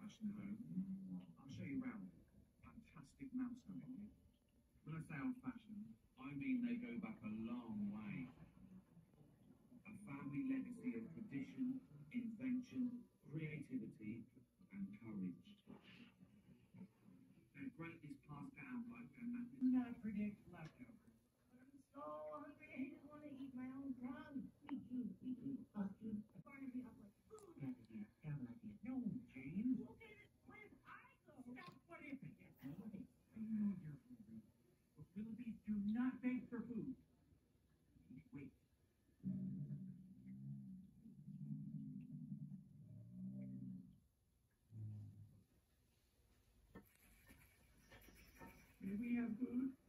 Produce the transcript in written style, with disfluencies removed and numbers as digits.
fashion home. I'll show you around. Fantastic mouse home here. When I say old-fashioned, I mean they go back a long way. A family legacy of tradition, invention, creativity, and courage. Their greatness passed down like their method. Do not predict leftovers. I'm so hungry, I just want to eat my own tongue. Me too, me too. Us too. Barnaby up like food. I have an idea. No, James. Look at it. What if I go? Stop. What if it gets me? I know you're hungry. But Willoughbys do not beg for food. Wait. May we have food?